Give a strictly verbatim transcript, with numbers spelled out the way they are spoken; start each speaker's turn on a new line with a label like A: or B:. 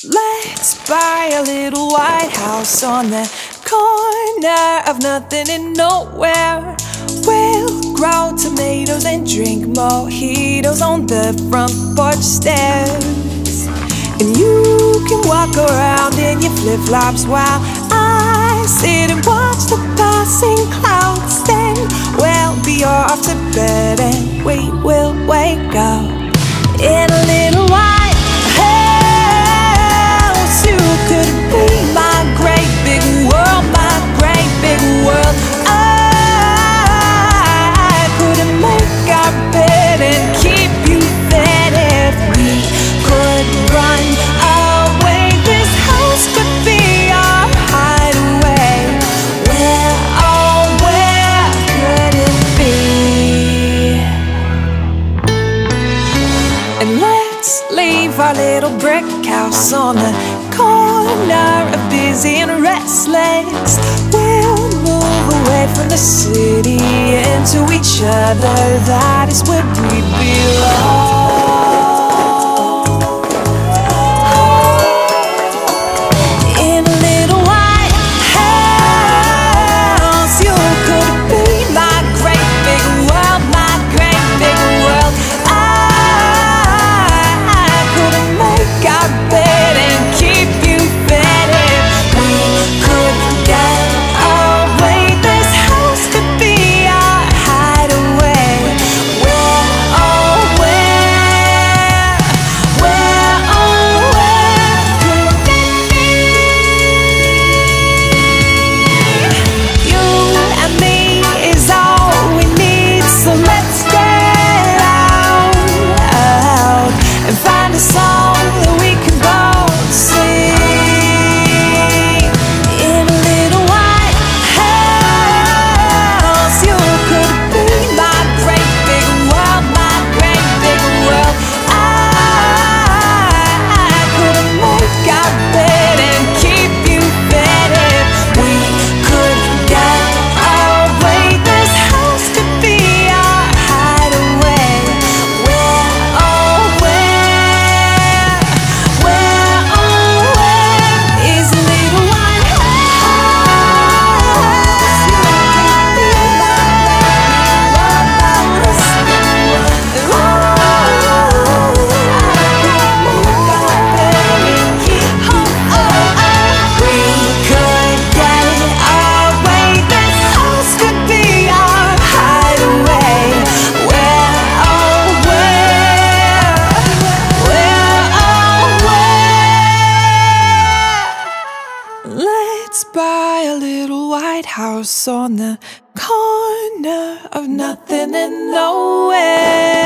A: Let's buy a little white house on the corner of nothing and nowhere. We'll grow tomatoes and drink mojitos on the front porch stairs. And you can walk around in your flip-flops while I sit and watch the passing clouds. Then we'll be off to bed and we will wake up in a little white house. You could be my great big world, my great big world. I couldn't make our bed and keep you fed if we could run away. This house could be our hideaway. Where, oh, where could it be? And let's leave our little brick house on the corner of busy and restless. We'll move away from the city into each other. That is where we belong. In a little white house, you could be my great big world, my great big world. I, I couldn't make our bed and keep you fed if we could get away. This house could be our hideaway. Where, oh, where, where, oh, where could it be? You and me is all we need, so let's get out, out and find a song that we can both sing. In a little white house, you could be my great big world, my great big world. I, I couldn't make our bed and keep you fed if we could get away. This house could be our hideaway. Where, oh, where, where, oh, where is a little white house? You could be my world, oh, we could get away. This house could be our hideaway. Where, oh, where, where, oh, where. Let's buy a little white house on the corner of nothing and nowhere.